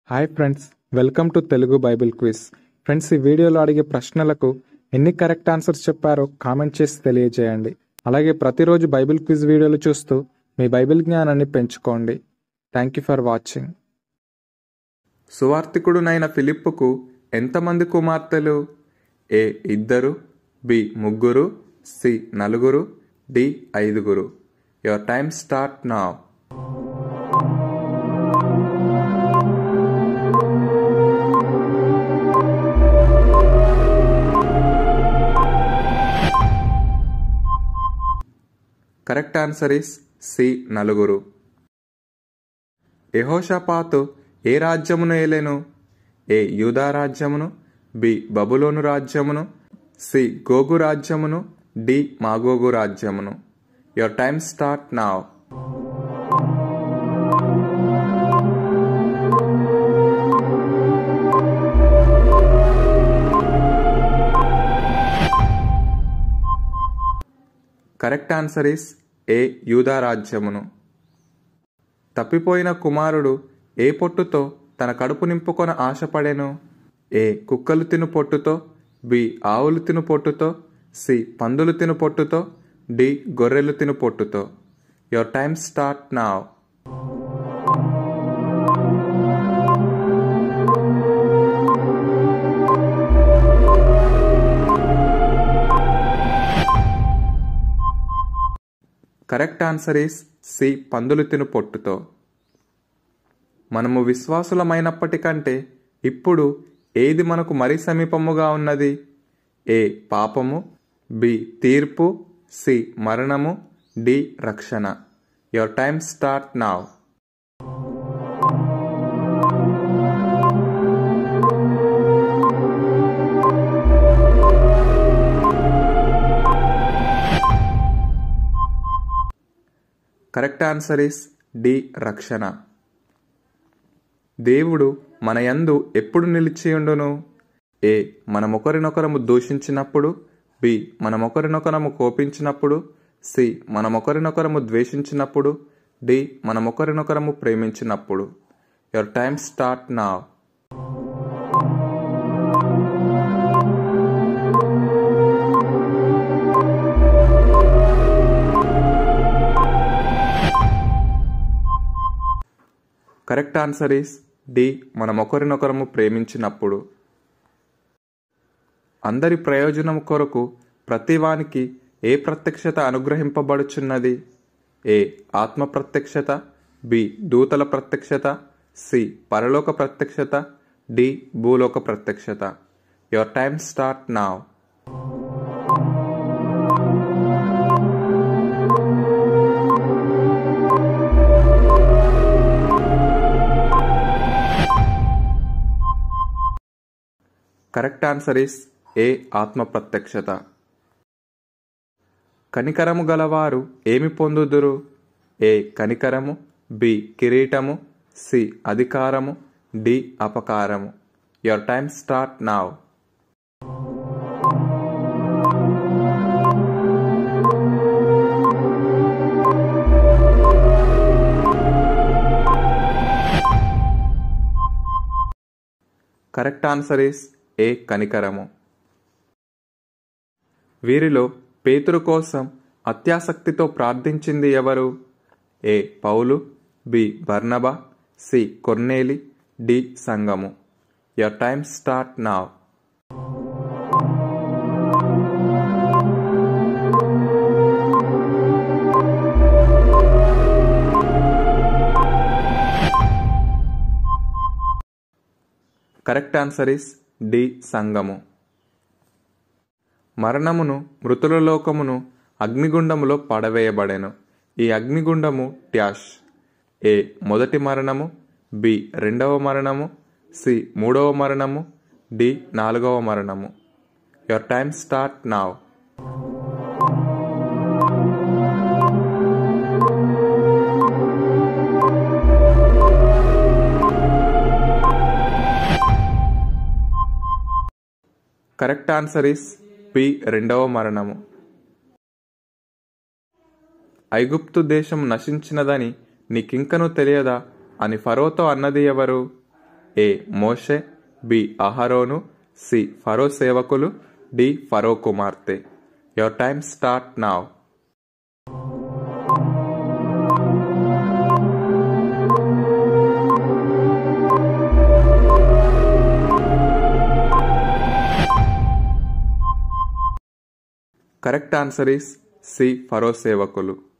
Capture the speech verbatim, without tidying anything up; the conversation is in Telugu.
Hi friends, welcome to Telugu Bible quiz. Friends, ఈ వీడియోలో అడిగే ప్రశ్నలకు ఎన్ని కరెక్ట్ ఆన్సర్స్ చెప్పారో కామెంట్ చేసి తెలియజేయండి. అలాగే ప్రతిరోజు బైబిల్ క్విజ్ వీడియోలు చూస్తూ మీ బైబిల్ జ్ఞానాన్ని పెంచుకోండి. Thank you for watching. సువార్తికుడునైన ఫిలిప్పుకు ఎంతమంది కుమార్తెలు? ఏ ఇద్దరు, బి ముగ్గురు, సి నలుగురు, డి ఐదుగురు. Your time start now. Correct answer is C నలుగురు. యెహోషాపాతు ఏ రాజ్యమును ఏలెను? ఏ యూదా రాజ్యమును, బి బబులోను రాజ్యమును, సి గోగు రాజ్యమును, డి మాగోగు రాజ్యమును. Your time start now. Correct answer is A యూదా రాజ్యమును. తప్పిపోయిన కుమారుడు ఏ పొట్టుతో తన కడుపు నింపుకొన ఆశపడెను? ఏ కుక్కలు తిను పొట్టుతో, బి ఆవులు తిను పొట్టుతో, సి పందులు తిను పొట్టుతో, డి గొర్రెలు తిను పొట్టుతో. Your time start now. Correct answer is C పందులు తిను పొట్టుతో. మనము విశ్వాసులమైనప్పటికంటే ఇప్పుడు ఏది మనకు మరీ సమీపముగా ఉన్నది? ఏ పాపము, బి తీర్పు, సి మరణము, డి రక్షణ. Your time start now. Correct answer is D రక్షణ. దేవుడు మన యందు ఎప్పుడు నిలిచియుండును? ఏ మనమొకరినొకరము దూషించినప్పుడు, బి మనమొకరినొకరము కోపించినప్పుడు, సి మనమొకరినొకరము ద్వేషించినప్పుడు, డి మనమొకరినొకరము ప్రేమించినప్పుడు. Your time start now. Correct answer is D మనమొకరినొకరము ప్రేమించినప్పుడు. అందరి ప్రయోజనం కొరకు ప్రతివానికి ఏ ప్రత్యక్షత అనుగ్రహింపబడుచున్నది? ఏ ఆత్మ ప్రత్యక్షత, బి దూతల ప్రత్యక్షత, సి పరలోక ప్రత్యక్షత, డి భూలోక ప్రత్యక్షత. Your time start now. Correct answer is A ఆత్మ ప్రత్యక్షత. కనికరము గలవారు ఏమి పొందుదురు? ఏ కనికరము, బి కిరీటము, సి అధికారము, డి అపకారము. Your time start now. Correct answer is A కనికరము. వీరిలో పేతురు కోసం అత్యాసక్తితో ప్రార్థించింది ఎవరు? ఏ పౌలు, బి బర్నబా, సి కొర్నేలి, డి సంఘము. Your time start now. Correct answer is D సంఘము. మరణమును, మృతుల లోకమును అగ్నిగుండములో పడవేయబడెను. ఈ అగ్నిగుండము డ్యాష్. ఏ మొదటి మరణము, బి రెండవ మరణము, సి మూడవ మరణము, డి నాలుగవ మరణము. Your time start now. Correct answer is B రెండవ మరణము. ఐగుప్తు దేశం నశించినదని నీకింకనూ తెలియదా అని ఫరోతో అన్నది ఎవరు? ఏ మోషే, బి అహరోను, సి ఫరో సేవకులు, డి ఫరో కుమార్తె. Your time start now. Correct answer is C ఫరో సేవకులు.